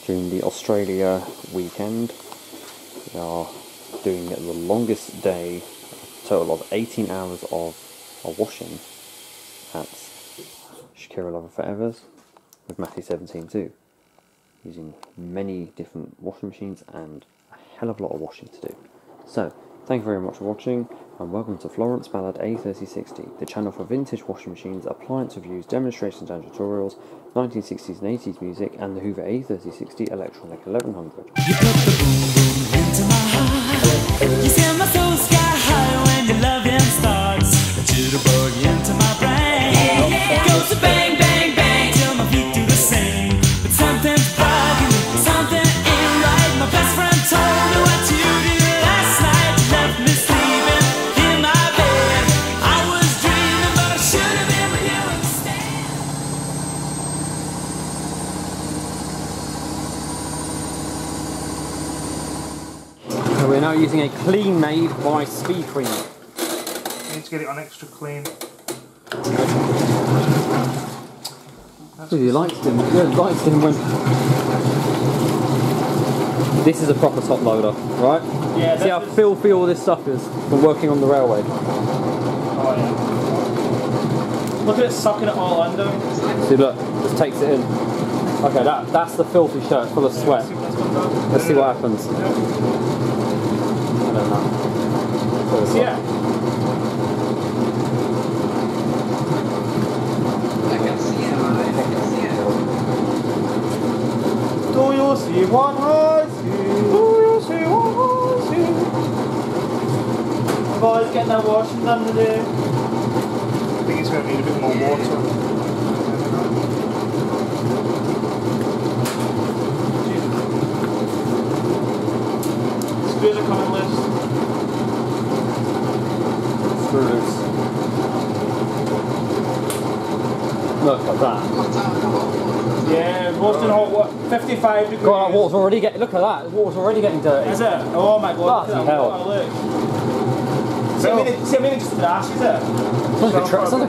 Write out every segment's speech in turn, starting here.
during the Australia weekend. We are doing the longest day, a total of 18 hours of washing at Shakira Lover Forevers with Matthew 17 too, using many different washing machines and a hell of a lot of washing to do. So, thank you very much for watching, and welcome to Florence Ballard A3060, the channel for vintage washing machines, appliance reviews, demonstrations and tutorials, 1960s and 80s music, and the Hoover A3060 Electronic 1100. You put the boom boom into my heart. You send my soul sky high when your loving starts. A jitterbug into my brain. It goes to bang, bang, bang till my feet do the same. But something's bugging me, something ain't right. My best friend told me what you did last night. You left me sleeping in my bed. I was dreaming, but I should have been with you instead. So we're now using a Kleenmaid by Speed Cream. Need to get it on extra clean. You liked him. You liked him when. This is a proper top loader, right? Yeah. See how filthy all this stuff is from working on the railway. Oh yeah. Look at it sucking it all under. See, look, just takes it in. Okay, that's the filthy shirt, full of sweat. Let's see what happens. I don't know. Yeah. Do you see what I see? Do you see what I see? Boys, getting that washing done today. I think it's going to need a bit more water. Screws are coming loose. Screw loose. Look at that. Yeah, roasting hot water, 55 degrees. God, that water's already getting. Look at that. The water's already getting dirty. Is it? Oh my god. Bloody hell. Look. See how many just trash is it? Sounds like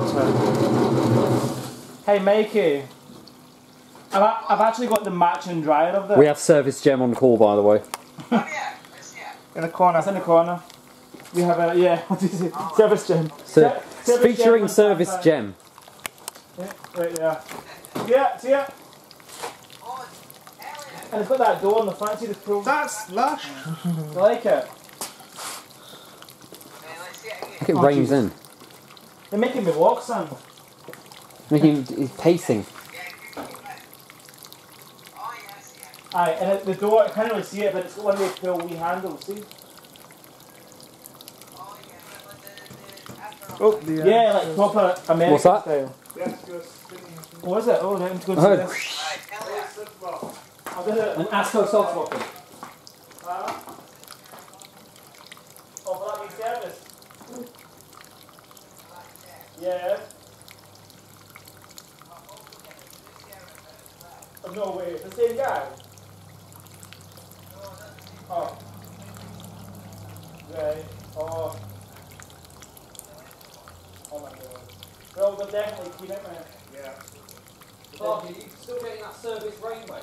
a Hey Mikey, I've actually got the matching dryer of this. We have Service Gem on call, by the way. Oh yeah, it's here. In the corner. It's in the corner. We have a, yeah, what is it? Service Gem. Featuring Service Gem. Yeah, right there. Yeah, see it? Oh, hell yeah. And it's got that door on the front, see the pro. That's lush. I like it. Man, let's see it again. Look, it rains in. They're making me walk, son. He's pacing. Yeah, keep it. Oh yeah, I see it. Aye, and the door, I can't really see it, but it's got one of those pull wee handles, see? Oh yeah, but the after Oh, the, Yeah, like proper American What's that? style. Yes, yes. What is it? Oh, I'm going to Oh. see this. Alright, hell yeah. I'll do it. An Asco soft swapping. Oh, for that being service? Yeah. Oh, no way, it's the same guy? Oh. Right. Oh. Oh my god. Well, we'll definitely keep it, man. Yeah. Oh, are you still getting that Service Rainway?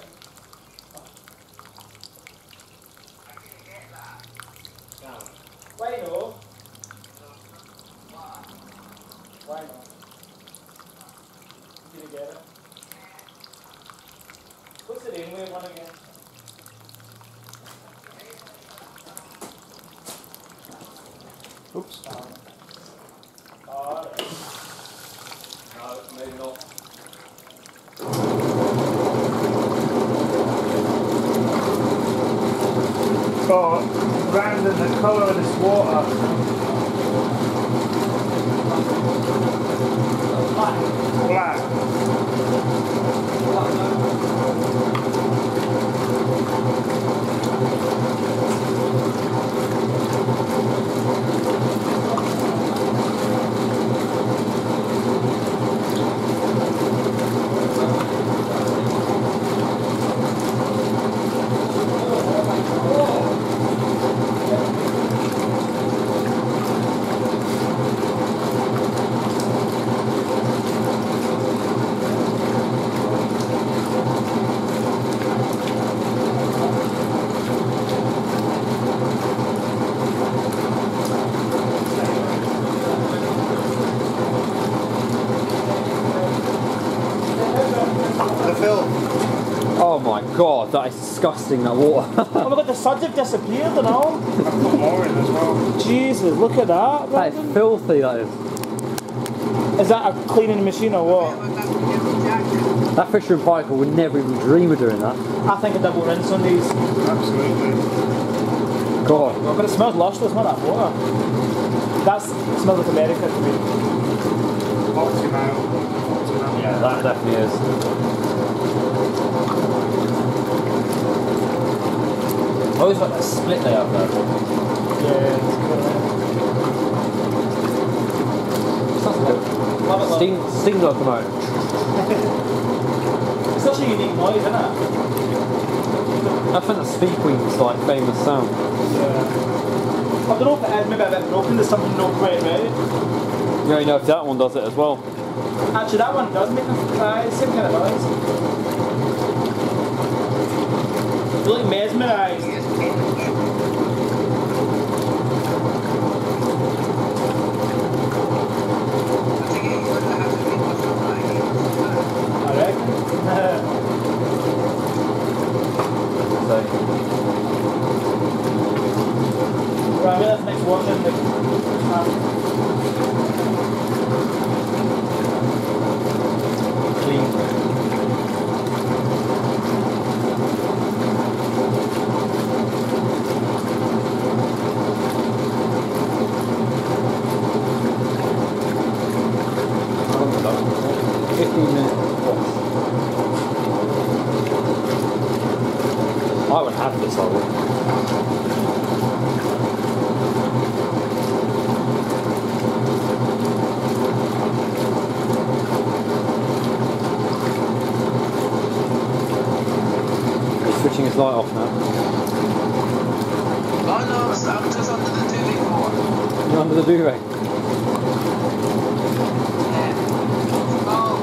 Why no? Why not? Did you get it? What's the Rainway one again? Oops. Alright. No, maybe not. Oh, Brandon, the colour of this water. Black. god, that is disgusting, that water. Oh my god, the suds have disappeared and all. I've put more in as well. Jesus, look at that. That is filthy, that is. Is that a cleaning machine or what? That fisher and biker would never even dream of doing that. I think a double rinse on these. Absolutely. God. But it smells lush, doesn't it, that water? It smells like America to me. Optimal. Yeah, that definitely is. I always like that split they have there. Yeah, Steam locomotive. it's such a unique noise, isn't it? I think the Speed Queen's like famous sound. Yeah. I don't know if it is maybe a bit broken, there's something not quite right. Yeah, you know if that one does it as well. Actually, that one does make the same kind of noise. Really mesmerised. I reckon. Right, that's the next one then. Clean. I would have this, I would. He's switching his light off now. Oh no, I'm just under the duvet floor. You're under the duvet. Oh,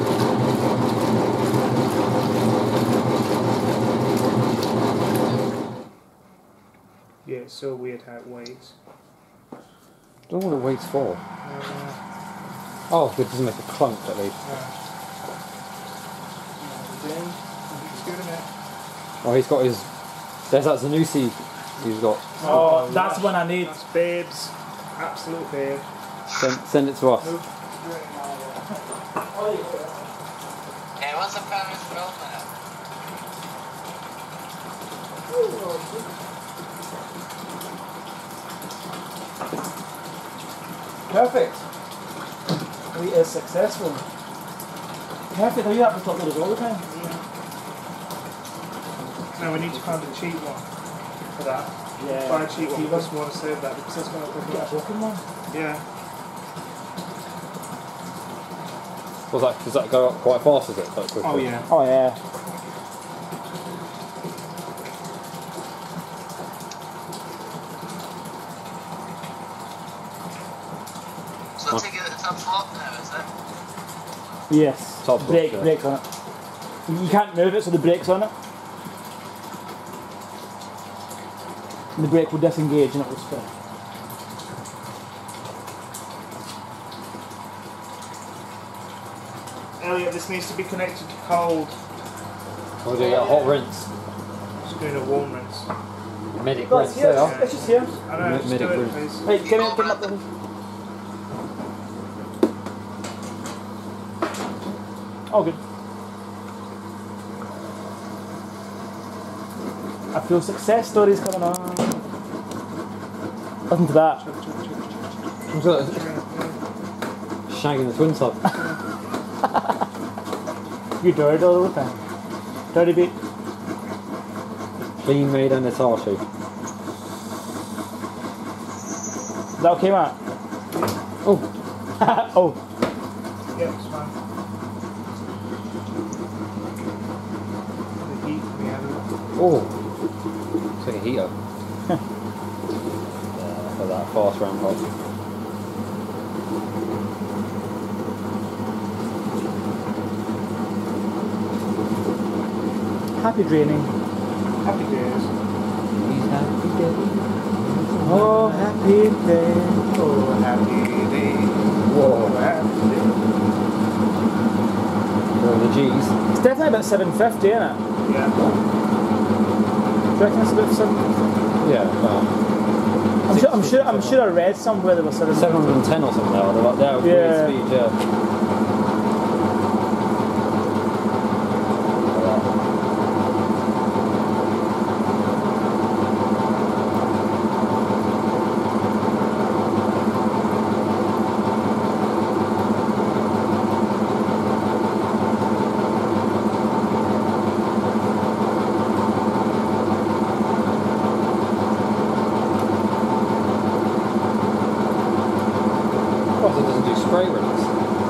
Yeah, it's so weird how it weighs. I don't know what it waits for. Oh, it doesn't make a clunk at least. Oh, he's got his. There's that Zanussi he's got. Oh, that's the one I need. That's babes. Absolute babe. Send it to us. hey, what's the Paris film now? Perfect. We is successful. Perfect. Are you have to talk to us all the time? Now we need to find a cheap one for that. Yeah. Buy a cheap one. We just want to save that because that's going to Get a broken one. Yeah. Does that go up quite fast, is it? Quite quickly? Oh yeah. Oh yeah. So take it at the top flop now, is it? Yes. Top Brake, block, yeah. brakes on it. You can't move it, so the brake's on it. And the brake will disengage and it will spin. Elliot, this needs to be connected to cold. Or do you get a hot rinse? Just doing a warm rinse. Medic Well, rinse it's here. there. It's just here. I know, just do Medic it, rinse. please. Hey, give me up the... Oh, good. I feel success stories coming on. Listen to that. Shagging the twin tub. You dirty all the time. Dirty beat. Kleenmaid and Natasha. Is that okay, Matt? Oh, Oh. Yeah, it's fine. The heat we have. oh. It's like a heater. For that fast ramp up. Happy draining. Happy days. Oh, happy day. Oh, happy day. Whoa. Happy day. The G's. It's definitely about 750, isn't it? Yeah. you reckon it's about 750? Yeah, I'm sure I read somewhere there was 710 or something now. They're like, they're Yeah. weird speed, yeah. Plus it doesn't do spray release.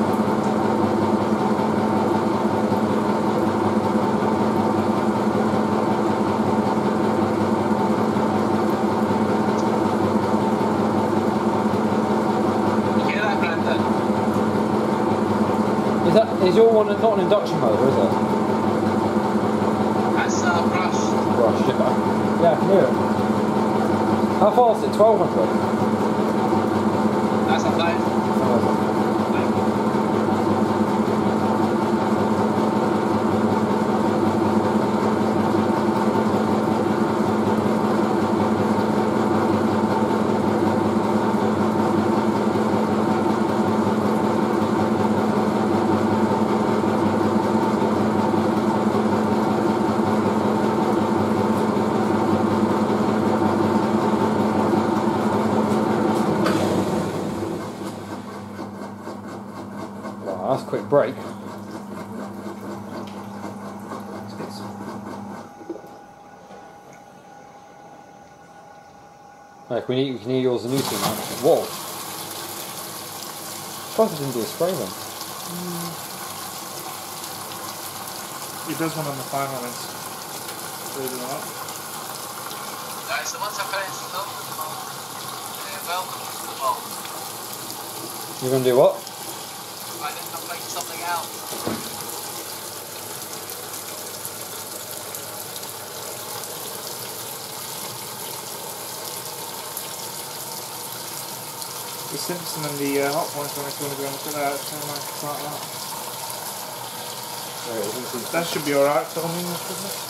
You hear that, Brandon? Is your one not an induction motor, is it? That's brush. Brush, yeah. Yeah, I can hear it. How far is it? 1200? That's a 1,000. Wow, that's a quick break. Like, we can hear yours and new now. Whoa! Plus it didn't do a spray then. It does one on the final ones. Believe it or not. Right, so once I finish the well, You're gonna do what? I think I'll make something else. The Simpson and the hot points when it's going to go and look at that. It's kind of like that. That should be alright, filming, shouldn't it?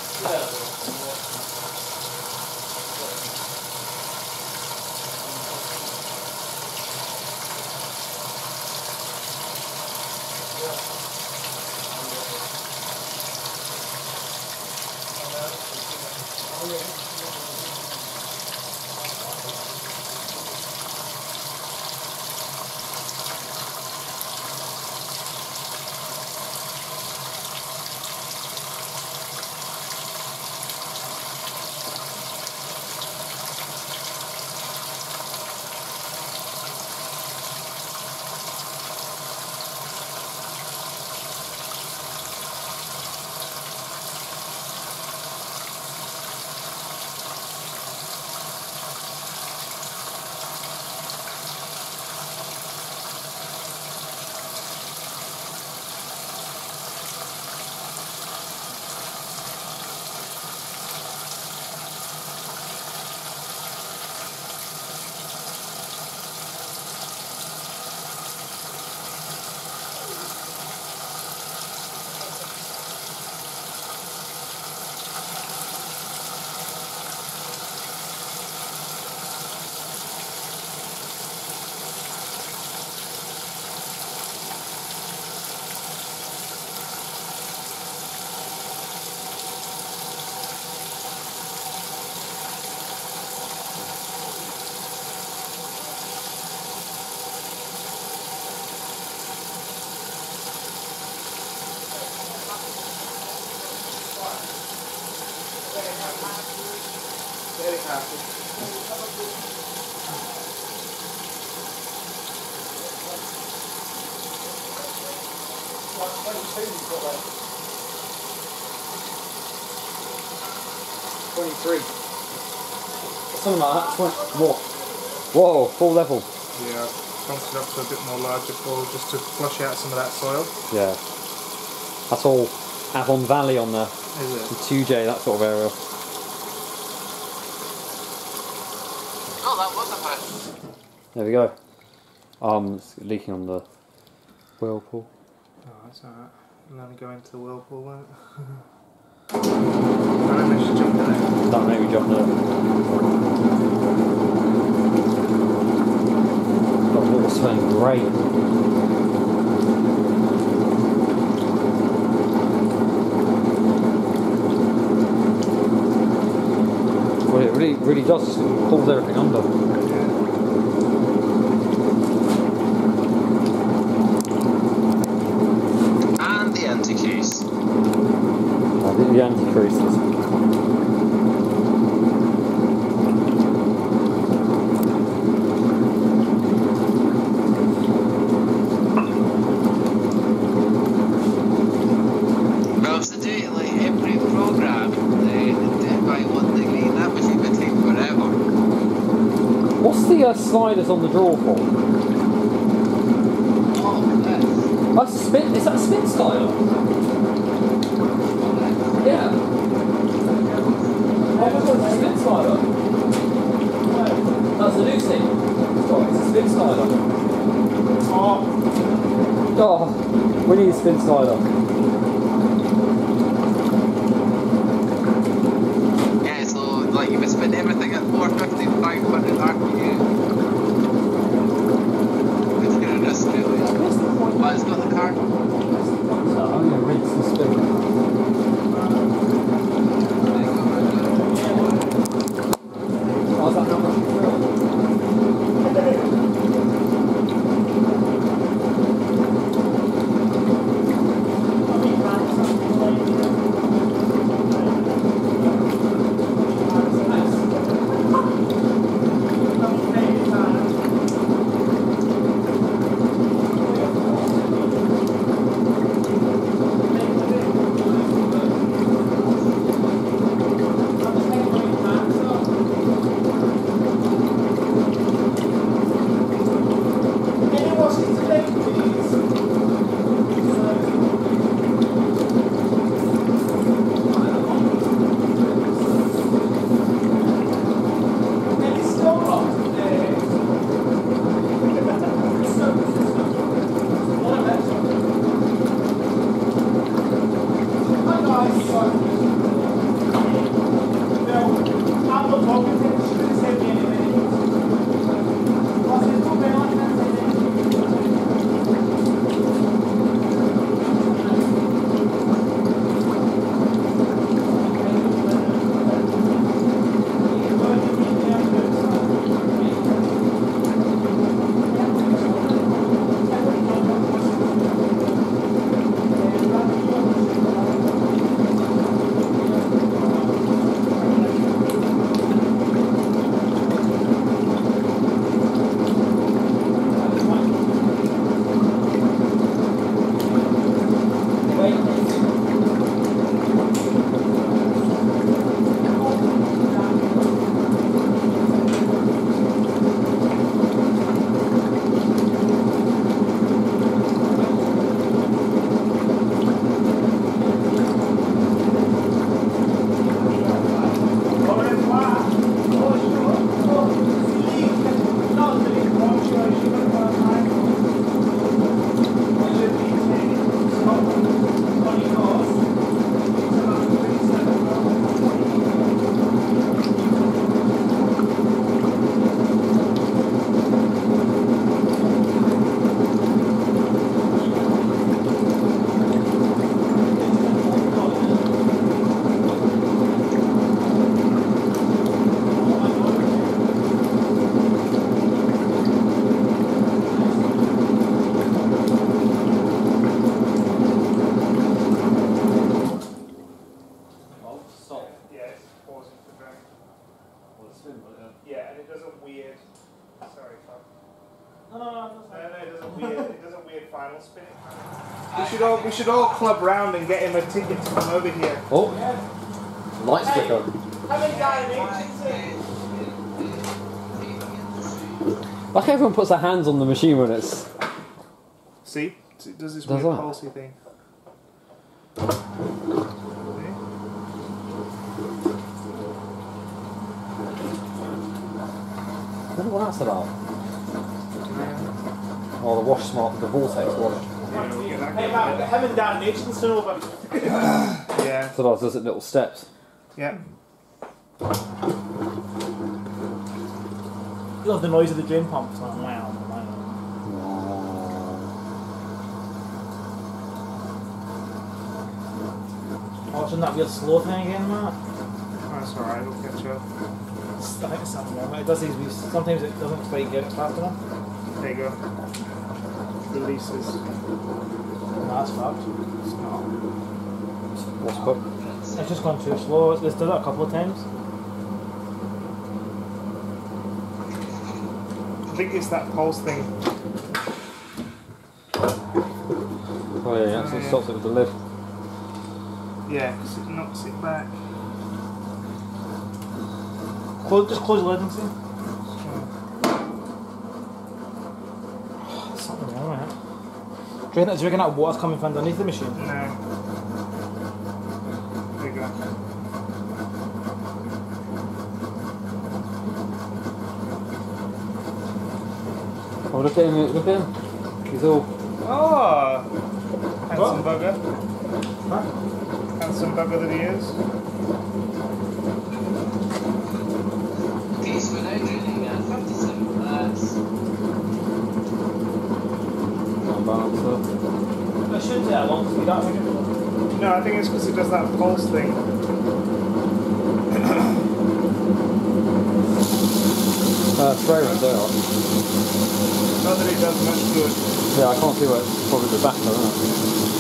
Very happy. Something like that. Whoa. Whoa, full level. Yeah, bumped it up to a bit more larger pool just to flush out some of that soil. Yeah. That's all Avon Valley on there. Is it? 2J, that sort of area. Oh, that was a fish. There we go. It's leaking on the whirlpool. Oh, that's alright. Let me go into the whirlpool, won't it? I don't know if she jumped in it. That maybe jump. up there. The water's smelling great. Well, it really does, it pulls everything under. And the anti-crease. I did the anti-creases. Well, if they do it like every program, they do it by 1 degree, that machine would take forever. What's the sliders on the drawer for? Oh, this. That's a spin. Is that a spin slider? Yeah. Oh, it's a spin slider. That's a new thing. Sorry, it's a spin slider. Oh, we need a spin slider. Yeah, so like you would spin everything at 450, 500 RPM. It's gonna just really. Well, it's got the card. Oh yeah, rinse and spin. Oh, is that how much you drill? Yeah, and it does a weird. Sorry, Tom. No, it does a weird final spin. We should all club round and get him a ticket to come over here. Oh, light sticker. Like everyone puts their hands on the machine when it's. See, it does this Does weird that? pulsey thing. I don't know what that's about. Oh, the wash smart, the vortex wash. Hey, Matt, having damnation over. Yeah. So those little steps. Yeah. You love the noise of the drain pump. It's like wow. Oh, shouldn't that be a slow thing again, Matt? That's alright, we'll catch up. I think it's something wrong. It does these. Sometimes it doesn't quite get fast enough. There you go. Releases. No, that's fucked. It's not. What's fucked? It's just gone too slow. It's done it a couple of times. I think it's that pulse thing. Oh yeah, yeah. So it stops it with the lid. Yeah, because it knocks it back. Just close the lid and see. There's something wrong with it. Do you reckon that water's coming from underneath the machine? No. There you go. Oh, look at him, look at him. He's all... Oh! Handsome bugger. Huh? Handsome bugger that he is. These were now drilling at 57 lads. I should say how long to be that way. No, I think it's because it does that pulse thing. Spray runs out. Not that it does much good. Yeah, I can't see where it's probably the back though, isn't it?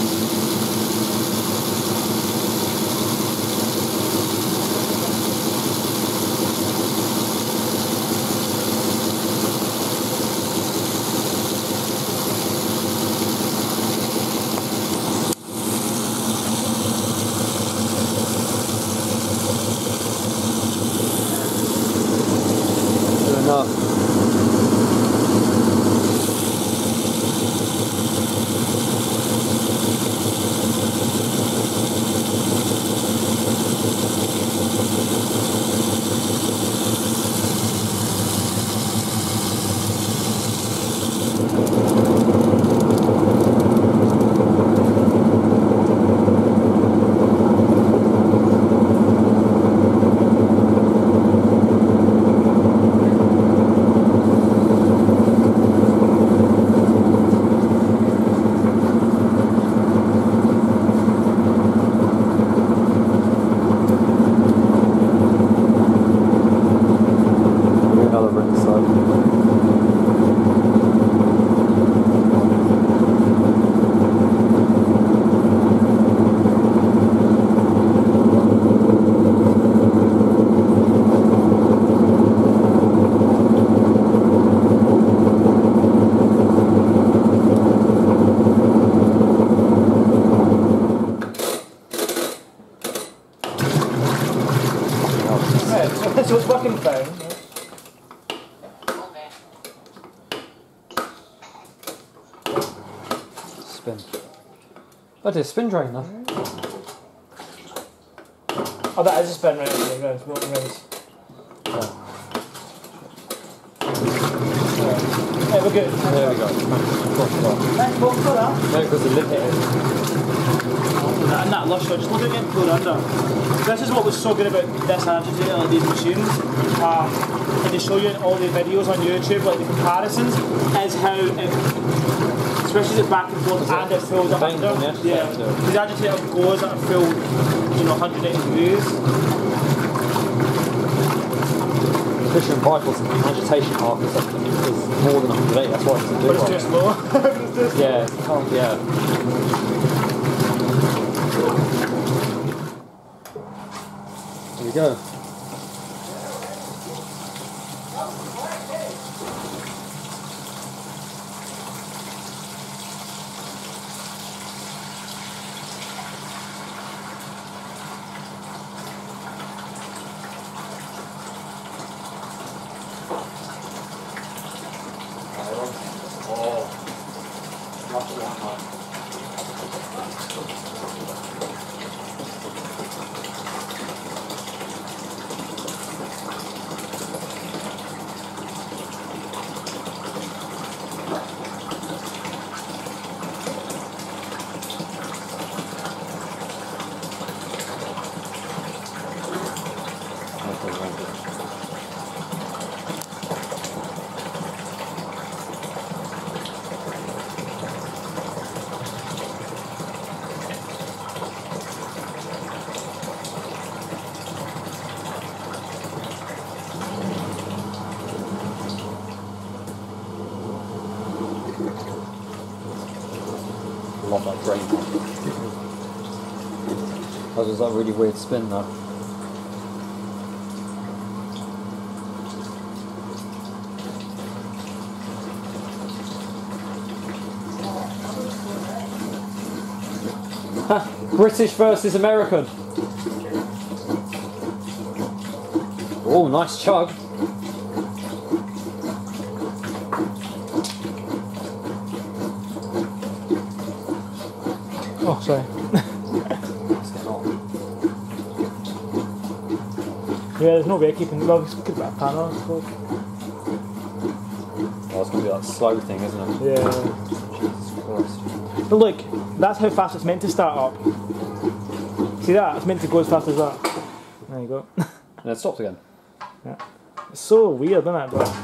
So it's working fine. Spin. Oh, it's a spin drain though. Oh, that is a spin right there, guys. Walking race. Yeah, we're good. There we go. Thanks, Bob, for that. No, because the lid hit it. And that lush, just look at getting pulled under. This is what was so good about this agitator, like these machines. And they show you in all the videos on YouTube, like the comparisons, is how it switches it back and forth and it fills it under. Yeah. The agitator goes at a full, 180 degrees. Especially in bikes, agitation arc is more than 180, that's why it's a But it's too slow. Yeah, it can't, yeah. There we go. love that grain one. That was that really weird spin though. British versus American. Oh, nice chug. Oh, sorry. What's going on? Yeah, there's no way of keeping. Well, we could put a pan on, I suppose. Oh, it's going to be that slow thing, isn't it? Yeah. Jesus Christ. But look, that's how fast it's meant to start up. See that? It's meant to go as fast as that. There you go. And it stopped again. Yeah. It's so weird, isn't it? But I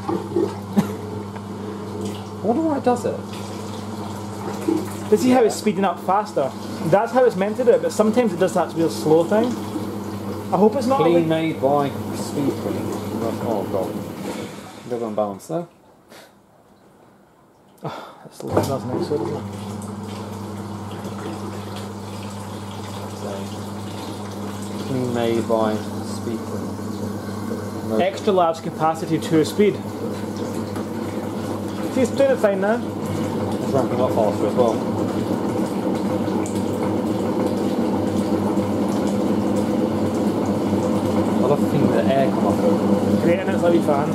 wonder why it does it. but see how it's speeding up faster? That's how it's meant to do it, but sometimes it does that real slow thing. I hope it's not like, Kleenmaid by Speed Queen. Oh god. A bit unbalanced there. that's nice, isn't it? Kleenmaid by Speed Queen. No. Extra large capacity to speed. See, it's doing it fine now. It's ramping up faster as well. I love the thing with the air come off it. Great, and it's like a fan.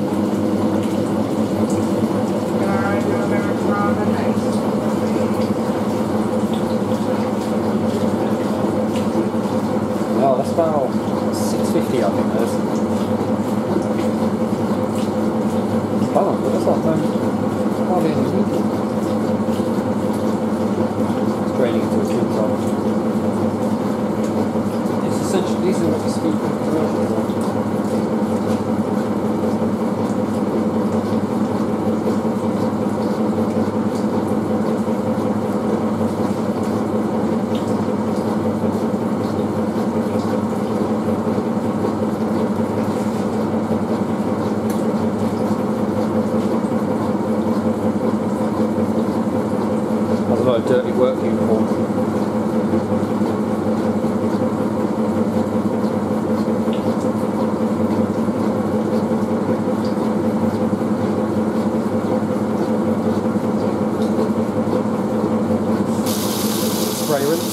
Oh, that's about 650, I think that is. Balance, but that's not hardly any heat. It's draining into a sweet spot. It's essentially, these are what the speed conversions are. There's a lot of dirty work uniforms. Spray rinse.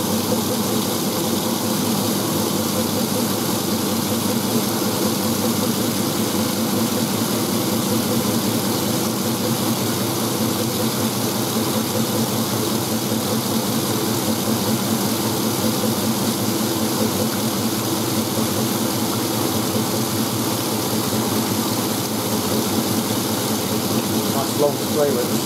Nice long spray rinse.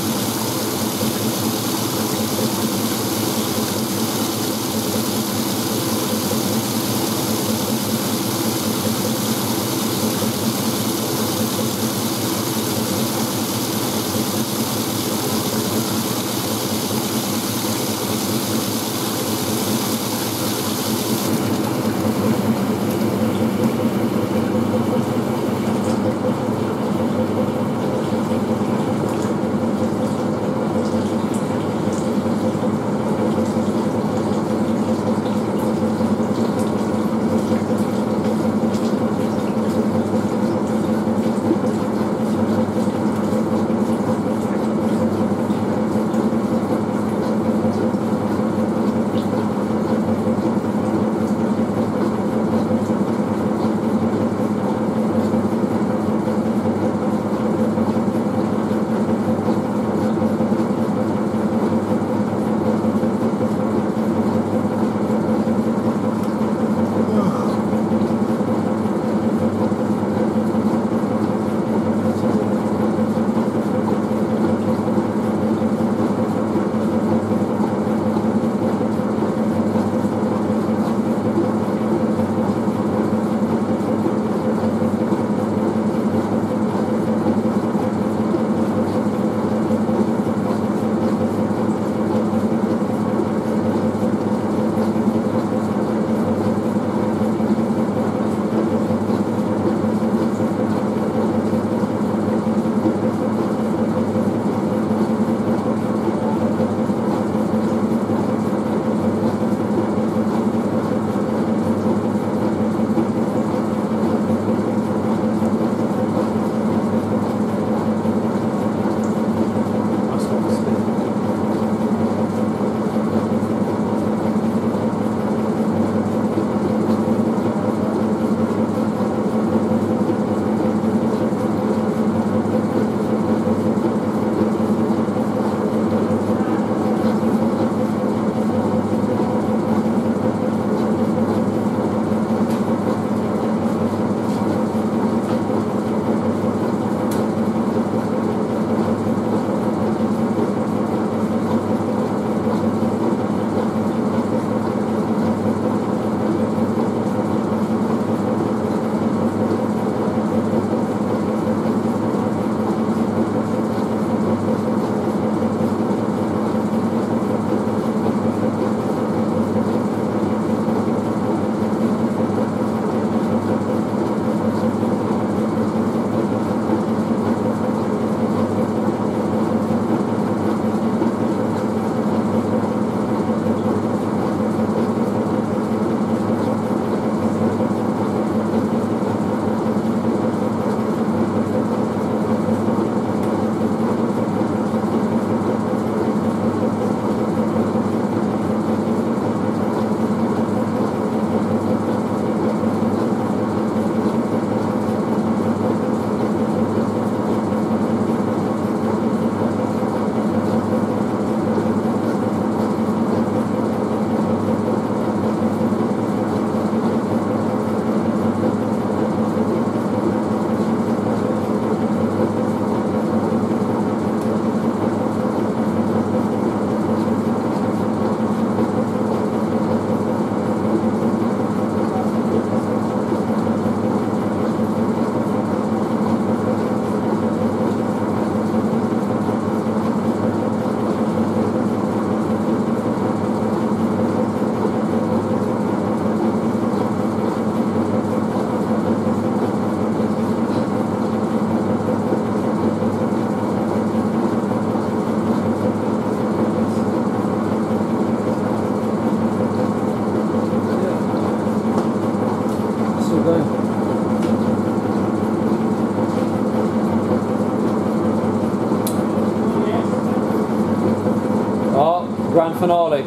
Grand finale.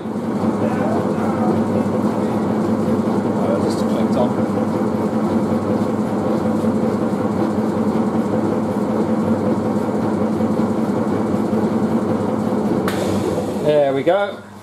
Just clicked on. There we go.